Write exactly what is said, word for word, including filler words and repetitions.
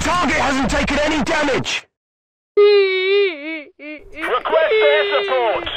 target hasn't taken any damage! Request air support!